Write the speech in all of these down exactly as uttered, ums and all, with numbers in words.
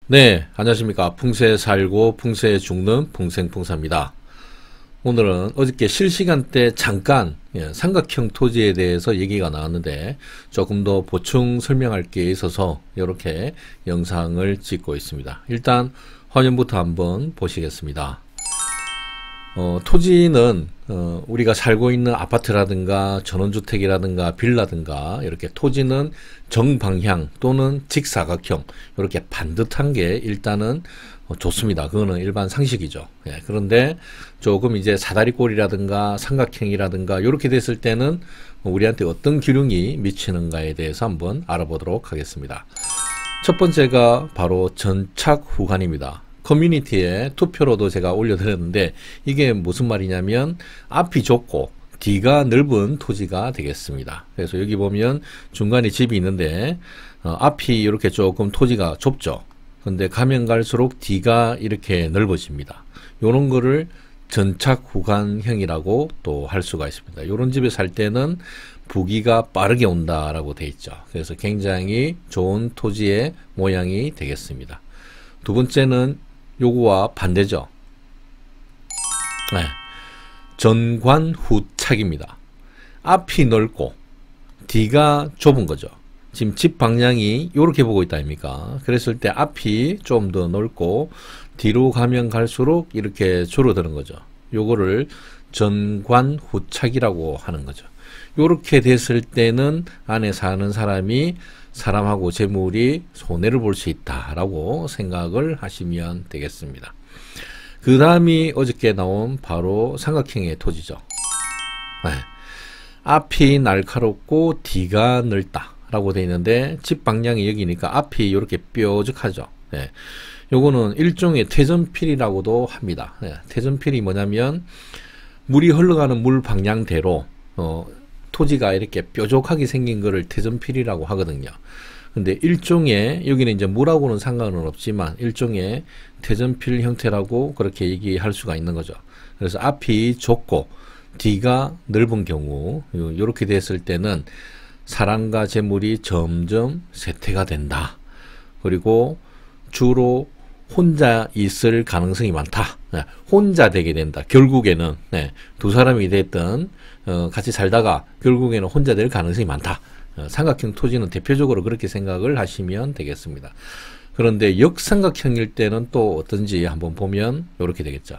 네, 안녕하십니까. 풍세에 살고 풍세에 죽는 풍생풍사입니다. 오늘은 어저께 실시간때 잠깐 예, 삼각형 토지에 대해서 얘기가 나왔는데 조금 더 보충 설명할 게 있어서 이렇게 영상을 찍고 있습니다. 일단 화면부터 한번 보시겠습니다. 어, 토지는 어, 우리가 살고 있는 아파트라든가 전원주택이라든가 빌라든가 이렇게 토지는 정방향 또는 직사각형 이렇게 반듯한 게 일단은 어, 좋습니다. 그거는 일반 상식이죠. 예, 그런데 조금 이제 사다리꼴이라든가 삼각형이라든가 이렇게 됐을 때는 우리한테 어떤 기능이 미치는가에 대해서 한번 알아보도록 하겠습니다. 첫 번째가 바로 전착 후간입니다. 커뮤니티에 투표로도 제가 올려드렸는데 이게 무슨 말이냐면 앞이 좁고 뒤가 넓은 토지가 되겠습니다. 그래서 여기 보면 중간에 집이 있는데 어, 앞이 이렇게 조금 토지가 좁죠. 근데 가면 갈수록 뒤가 이렇게 넓어집니다. 요런 거를 전착 후간형이라고 또 할 수가 있습니다. 요런 집에 살 때는 부기가 빠르게 온다라고 돼 있죠. 그래서 굉장히 좋은 토지의 모양이 되겠습니다. 두 번째는 요거와 반대죠. 네. 전관후착입니다. 앞이 넓고 뒤가 좁은 거죠. 지금 집 방향이 이렇게 보고 있다 아닙니까? 그랬을 때 앞이 좀 더 넓고 뒤로 가면 갈수록 이렇게 줄어드는 거죠. 요거를 전관후착이라고 하는 거죠. 요렇게 됐을 때는 안에 사는 사람이 사람하고 재물이 손해를 볼 수 있다라고 생각을 하시면 되겠습니다. 그 다음이 어저께 나온 바로 삼각형의 토지죠. 네. 앞이 날카롭고 뒤가 넓다라고 되어 있는데 집 방향이 여기니까 앞이 이렇게 뾰족하죠. 네. 요거는 일종의 퇴전필이라고도 합니다. 네. 퇴전필이 뭐냐면 물이 흘러가는 물 방향대로 어, 토지가 이렇게 뾰족하게 생긴 거를 퇴전필이라고 하거든요. 근데 일종의 여기는 이제 물하고는 상관은 없지만 일종의 퇴전필 형태라고 그렇게 얘기할 수가 있는 거죠. 그래서 앞이 좁고 뒤가 넓은 경우 이렇게 됐을 때는 사람과 재물이 점점 쇠퇴가 된다. 그리고 주로 혼자 있을 가능성이 많다. 네, 혼자 되게 된다. 결국에는 네, 두 사람이 됐든 어, 같이 살다가 결국에는 혼자 될 가능성이 많다. 어, 삼각형 토지는 대표적으로 그렇게 생각을 하시면 되겠습니다. 그런데 역삼각형일 때는 또 어떤지 한번 보면 이렇게 되겠죠.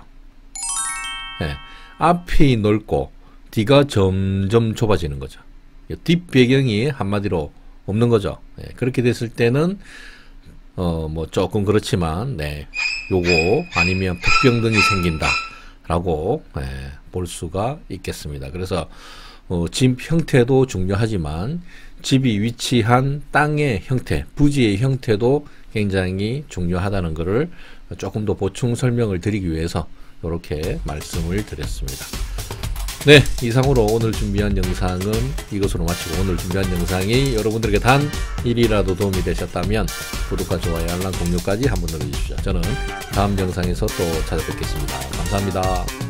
네, 앞이 넓고 뒤가 점점 좁아지는 거죠. 뒷 배경이 한마디로 없는 거죠. 네, 그렇게 됐을 때는 어, 뭐, 조금 그렇지만, 네, 요거, 아니면 백병등이 생긴다, 라고, 네, 볼 수가 있겠습니다. 그래서, 어, 집 형태도 중요하지만, 집이 위치한 땅의 형태, 부지의 형태도 굉장히 중요하다는 것을 조금 더 보충 설명을 드리기 위해서, 이렇게 말씀을 드렸습니다. 네, 이상으로 오늘 준비한 영상은 이것으로 마치고 오늘 준비한 영상이 여러분들에게 단 일이라도 도움이 되셨다면 구독과 좋아요, 알람 공유까지 한번 눌러주십시오. 저는 다음 영상에서 또 찾아뵙겠습니다. 감사합니다.